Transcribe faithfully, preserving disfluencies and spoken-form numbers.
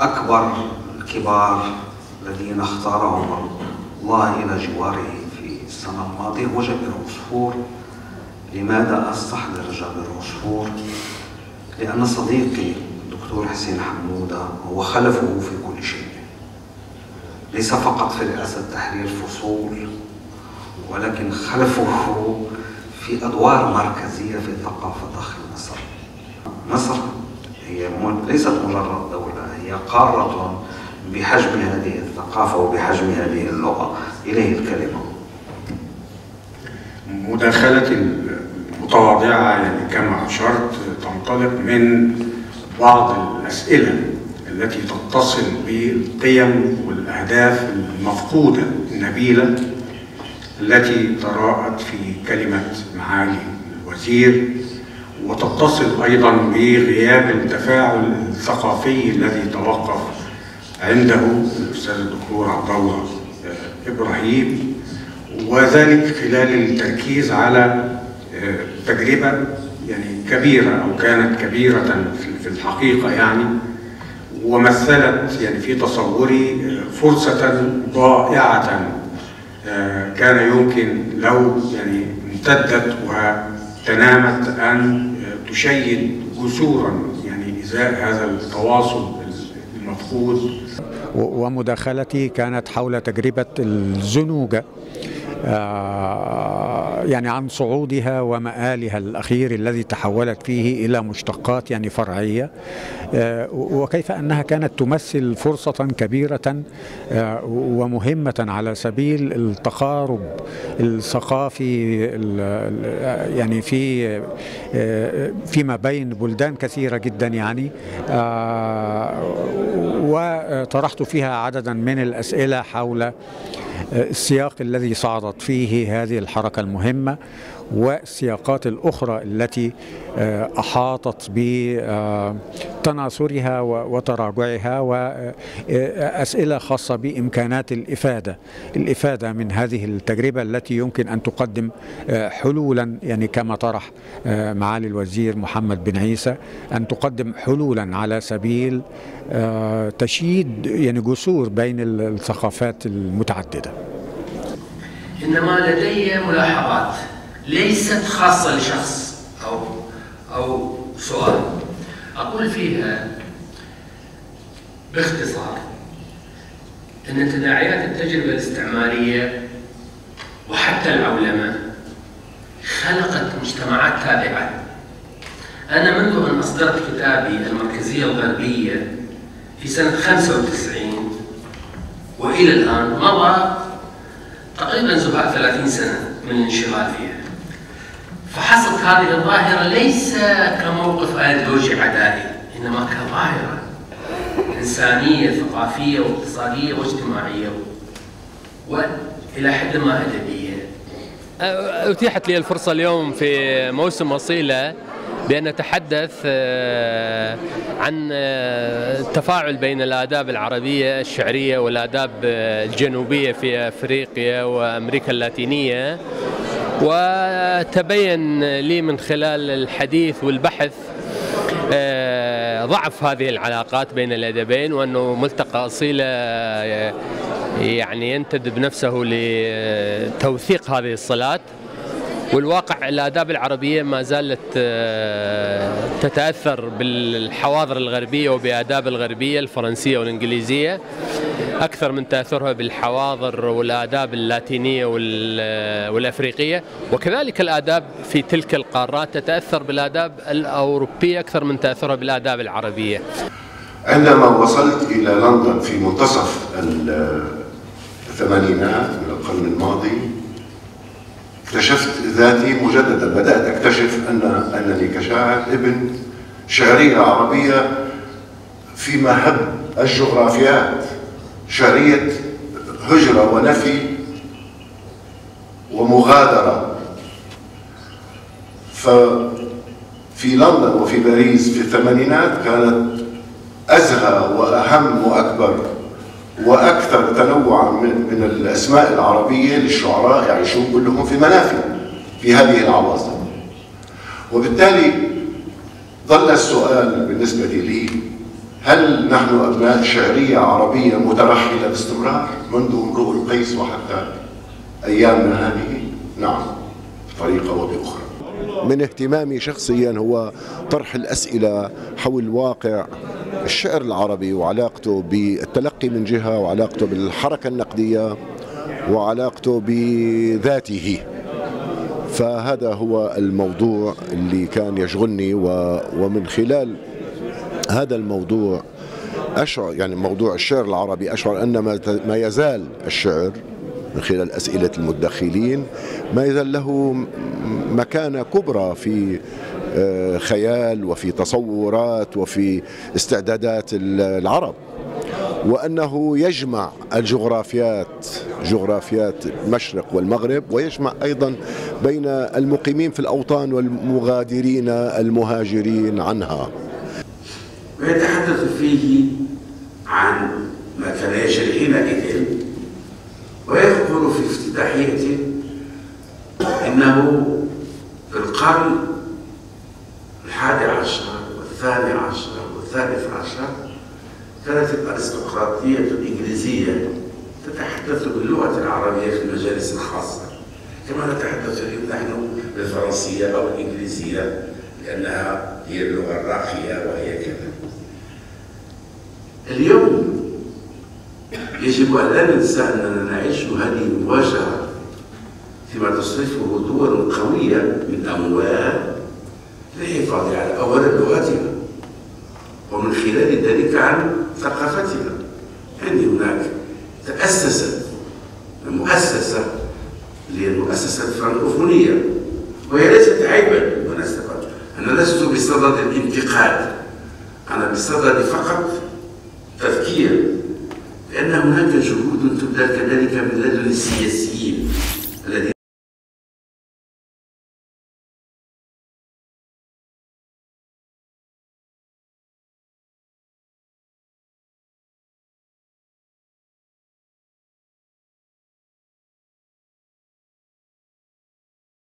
أكبر الكبار الذين اختارهم الله إلى جواره في السنة الماضية هو جابر عصفور. لماذا أستحضر جابر عصفور؟ لأن صديقي الدكتور حسين حمودة هو خلفه في كل شيء، ليس فقط في رئاسة تحرير فصول، ولكن خلفه في أدوار مركزية في الثقافة داخل مصر. مصر هي ليست مجرد دولة، هي قارة بحجم هذه الثقافة وبحجم هذه اللغة. إليه الكلمة. مداخلة المتواضعة يعني كما أشرت تنطلق من بعض الأسئلة التي تتصل بالقيم والأهداف المفقودة النبيلة التي تراءت في كلمة معالي الوزير، وتتصل أيضا بغياب التفاعل الثقافي الذي توقف عنده الأستاذ الدكتور عبد الله إبراهيم، وذلك خلال التركيز على تجربة يعني كبيرة أو كانت كبيرة في الحقيقة يعني، ومثلت يعني في تصوري فرصة ضائعة كان يمكن لو يعني امتدت وتنامت أن تشيد جسورا يعني إزاء هذا التواصل المفقود. ومداخلتي كانت حول تجربة الزنوجة، يعني عن صعودها ومآلها الأخير الذي تحولت فيه إلى مشتقات يعني فرعية، وكيف أنها كانت تمثل فرصة كبيرة ومهمة على سبيل التقارب الثقافي يعني في فيما بين بلدان كثيرة جدا يعني. وطرحت فيها عددا من الأسئلة حول السياق الذي صعدت فيه هذه الحركة المهمة والسياقات الأخرى التي أحاطت بتناثرها وتراجعها، وأسئلة خاصة بإمكانات الإفادة الإفادة من هذه التجربة التي يمكن أن تقدم حلولا، يعني كما طرح معالي الوزير محمد بن عيسى، أن تقدم حلولا على سبيل تشييد يعني جسور بين الثقافات المتعددة. إنما لدي ملاحظات ليست خاصة لشخص أو أو سؤال أقول فيها باختصار أن تداعيات التجربة الاستعمارية وحتى العولمة خلقت مجتمعات تابعة. أنا منذ أن أصدرت كتابي المركزية الغربية في سنة خمسة وتسعين وإلى الآن مضى تقريبا زهاء ثلاثين سنة من الانشغال فيها، فحصلت هذه الظاهرة ليس كموقف أيديولوجي عدائي، إنما كظاهرة إنسانية ثقافية واقتصادية واجتماعية وإلى حد ما أدبية. أتيحت لي الفرصة اليوم في موسم وصيلة بأن نتحدث عن التفاعل بين الآداب العربية الشعرية والآداب الجنوبية في أفريقيا وأمريكا اللاتينية، وتبين لي من خلال الحديث والبحث ضعف هذه العلاقات بين الأدبين، وأنه ملتقى أصيلة يعني ينتدب نفسه لتوثيق هذه الصلات. والواقع الآداب العربية ما زالت تتأثر بالحواضر الغربية وبآداب الغربية الفرنسية والإنجليزية أكثر من تأثرها بالحواضر والآداب اللاتينية والأفريقية، وكذلك الآداب في تلك القارات تتأثر بالآداب الأوروبية أكثر من تأثرها بالآداب العربية. عندما وصلت إلى لندن في منتصف الثمانينات من القرن الماضي اكتشفت ذاتي مجددا، بدأت أكتشف أن أنني كشاعر ابن شعرية عربية في مهب الجغرافيات، شعرية هجرة ونفي ومغادرة. ففي لندن وفي باريس في الثمانينات كانت أزهى وأهم وأكبر وأكثر تنوعا من, من الأسماء العربية للشعراء يعيشون كلهم في منافذ في هذه العواصم. وبالتالي ظل السؤال بالنسبة لي هل نحن أبناء شعرية عربية مترحلة باستمرار منذ امرؤ القيس وحتى أيامنا هذه؟ نعم، بطريقة وبأخرى. من اهتمامي شخصيا هو طرح الأسئلة حول واقع الشعر العربي وعلاقته بالتلقي من جهة، وعلاقته بالحركة النقدية، وعلاقته بذاته. فهذا هو الموضوع اللي كان يشغلني، ومن خلال هذا الموضوع أشعر، يعني موضوع الشعر العربي، أشعر أن ما يزال الشعر من خلال أسئلة المدخلين ما يزال له مكانة كبرى في خيال وفي تصورات وفي استعدادات العرب، وأنه يجمع الجغرافيات، جغرافيات المشرق والمغرب، ويجمع أيضا بين المقيمين في الأوطان والمغادرين المهاجرين عنها. ويتحدث فيه عن ما كان يجري حينئذ، ويقول في افتتاحيته إنه في القرن الحادي عشر والثاني عشر والثالث عشر كانت الأرستقراطية الإنجليزية تتحدث باللغة العربية في المجالس الخاصة، كما نتحدث اليوم نحن بالفرنسية أو الإنجليزية، لأنها هي اللغة الراقية وهي كذا. اليوم يجب أن لا ننسى أننا نعيش هذه المواجهة فيما تصرفه دول قوية من أموال للحفاظ على أولا لغتنا، ومن خلال ذلك عن ثقافتنا. عندي هناك تأسست مؤسسة اللي هي المؤسسة الفرنكوفونية، وهي ليست عيبا بالمناسبة. أنا لست بصدد الانتقاد، أنا بصدد فقط تذكير، لأن هناك جهود تبذل كذلك من لدن السياسيين